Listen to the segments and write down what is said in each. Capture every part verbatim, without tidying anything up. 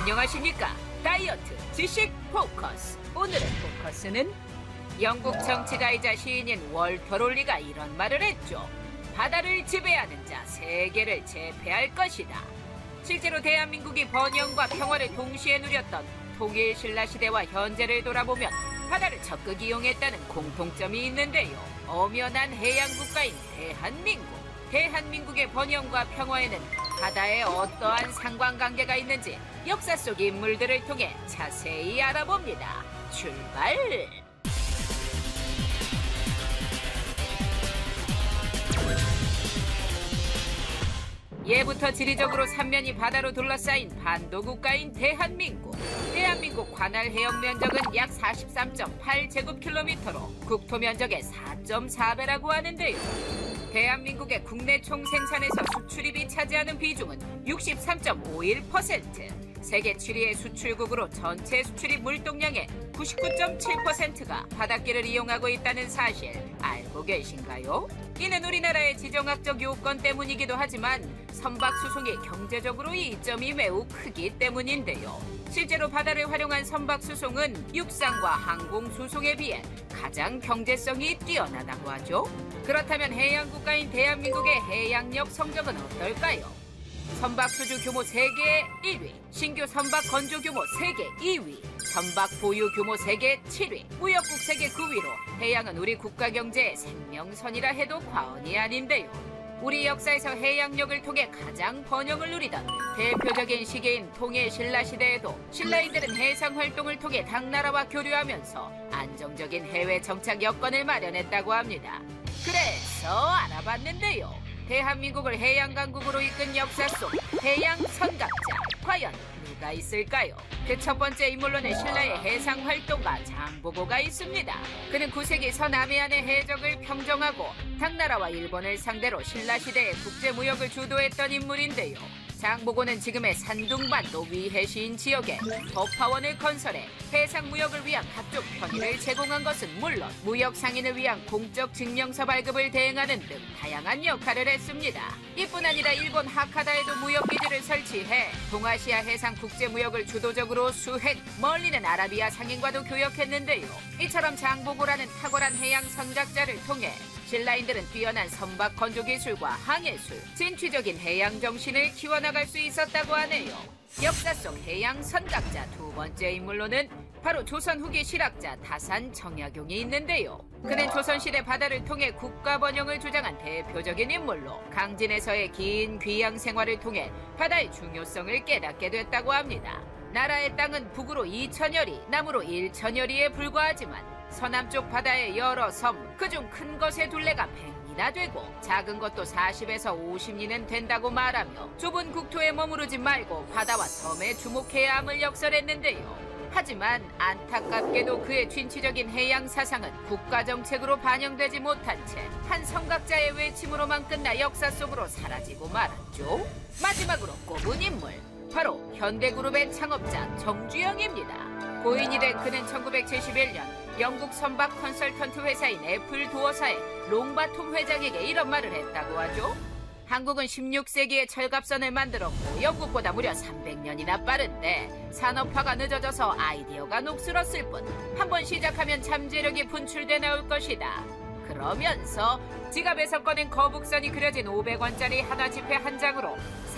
안녕하십니까. 다이어트 지식 포커스. 오늘의 포커스는 영국 정치가이자 시인인 월터 롤리가 이런 말을 했죠. 바다를 지배하는 자 세계를 제패할 것이다. 실제로 대한민국이 번영과 평화를 동시에 누렸던 통일 신라 시대와 현재를 돌아보면 바다를 적극 이용했다는 공통점이 있는데요. 엄연한 해양 국가인 대한민국. 대한민국의 번영과 평화에는 바다에 어떠한 상관관계가 있는지 역사 속 인물들을 통해 자세히 알아봅니다. 출발! 예부터 지리적으로 삼면이 바다로 둘러싸인 반도 국가인 대한민국. 대한민국 관할 해역 면적은 약 사십삼 점 팔 제곱킬로미터로 국토 면적의 사 점 사 배라고 하는데요. 대한민국의 국내 총생산에서 수출입이 차지하는 비중은 육십삼 점 오일 퍼센트. 세계 칠 위의 수출국으로 전체 수출입 물동량의 구십구 점 칠 퍼센트가 바닷길을 이용하고 있다는 사실 알고 계신가요? 이는 우리나라의 지정학적 요건 때문이기도 하지만 선박 수송이 경제적으로 이점이 매우 크기 때문인데요. 실제로 바다를 활용한 선박 수송은 육상과 항공 수송에 비해 가장 경제성이 뛰어나다고 하죠. 그렇다면 해양 국가인 대한민국의 해양력 성적은 어떨까요? 선박 수주 규모 세계 일 위, 신규 선박 건조 규모 세계 이 위, 선박 보유 규모 세계 칠 위, 무역국 세계 구 위로 해양은 우리 국가 경제의 생명선이라 해도 과언이 아닌데요. 우리 역사에서 해양력을 통해 가장 번영을 누리던 대표적인 시기인 통일 신라 시대에도 신라인들은 해상 활동을 통해 당나라와 교류하면서 안정적인 해외 정착 여건을 마련했다고 합니다. 그래서 알아봤는데요. 대한민국을 해양 강국으로 이끈 역사 속 해양 선각자, 과연 누가 있을까요? 그 첫 번째 인물로는 신라의 해상 활동가 장보고가 있습니다. 그는 구 세기 서남해안의 해적을 평정하고 당나라와 일본을 상대로 신라 시대의 국제무역을 주도했던 인물인데요. 장보고는 지금의 산둥반도 위해시인 지역에 법화원을 건설해 해상 무역을 위한 각종 편의를 제공한 것은 물론 무역 상인을 위한 공적 증명서 발급을 대행하는 등 다양한 역할을 했습니다. 이뿐 아니라 일본 하카다에도 무역기지를 설치해 동아시아 해상 국제무역을 주도적으로 수행, 멀리는 아라비아 상인과도 교역했는데요. 이처럼 장보고라는 탁월한 해양 선각자를 통해 신라인들은 뛰어난 선박 건조 기술과 항해술, 진취적인 해양 정신을 키워나갈 수 있었다고 하네요. 역사 속 해양 선각자 두 번째 인물로는 바로 조선 후기 실학자 다산 정약용이 있는데요. 그는 조선시대 바다를 통해 국가 번영을 주장한 대표적인 인물로 강진에서의 긴 귀양 생활을 통해 바다의 중요성을 깨닫게 됐다고 합니다. 나라의 땅은 북으로 이천여 리, 남으로 일천여 리에 불과하지만 서남쪽 바다의 여러 섬, 그중 큰 것의 둘레가 백 리나 되고 작은 것도 사십에서 오십 리는 된다고 말하며 좁은 국토에 머무르지 말고 바다와 섬에 주목해야 함을 역설했는데요. 하지만 안타깝게도 그의 진취적인 해양 사상은 국가정책으로 반영되지 못한 채 한 선각자의 외침으로만 끝나 역사 속으로 사라지고 말았죠. 마지막으로 꼽은 인물, 바로 현대그룹의 창업자 정주영입니다. 고인이 된 그는 천구백칠십일 년 영국 선박 컨설턴트 회사인 애플 도어사의 롱바톰 회장에게 이런 말을 했다고 하죠. 한국은 십육 세기에 철갑선을 만들었고 영국보다 무려 삼백 년이나 빠른데 산업화가 늦어져서 아이디어가 녹슬었을 뿐 한번 시작하면 잠재력이 분출돼 나올 것이다. 그러면서 지갑에서 꺼낸 거북선이 그려진 오백 원짜리 하나 지폐 한 장으로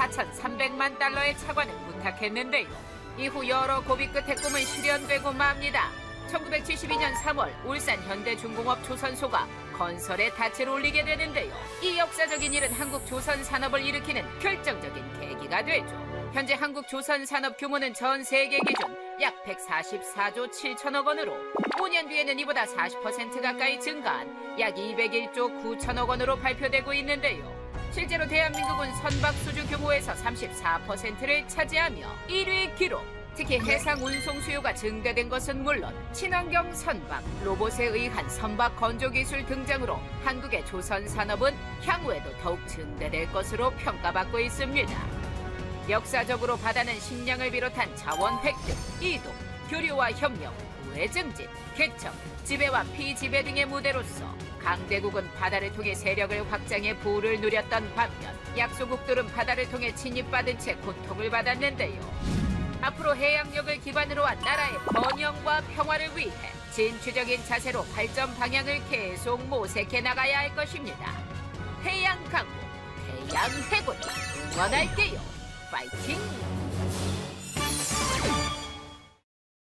사천삼백만 달러의 차관을 부탁했는데요. 이후 여러 고비 끝에 꿈은 실현되고 맙니다. 천구백칠십이 년 삼월 울산 현대중공업 조선소가 건설에 닻을 올리게 되는데요. 이 역사적인 일은 한국 조선 산업을 일으키는 결정적인 계기가 되죠. 현재 한국 조선 산업 규모는 전 세계 기준 약 백사십사조 칠천억 원으로 오 년 뒤에는 이보다 사십 퍼센트 가까이 증가한 약 이백일조 구천억 원으로 발표되고 있는데요. 실제로 대한민국은 선박 수주 규모에서 삼십사 퍼센트를 차지하며 일 위 기록. 특히 해상 운송 수요가 증대된 것은 물론 친환경 선박, 로봇에 의한 선박 건조 기술 등장으로 한국의 조선 산업은 향후에도 더욱 증대될 것으로 평가받고 있습니다. 역사적으로 바다는 식량을 비롯한 자원 획득, 이동, 교류와 협력, 우회 증진, 개척, 지배와 피지배 등의 무대로서 강대국은 바다를 통해 세력을 확장해 부를 누렸던 반면 약소국들은 바다를 통해 침입받은 채 고통을 받았는데요. 앞으로 해양력을 기반으로 한 나라의 번영과 평화를 위해 진취적인 자세로 발전 방향을 계속 모색해 나가야 할 것입니다. 해양 강국, 해양 해군 응원할게요. 파이팅!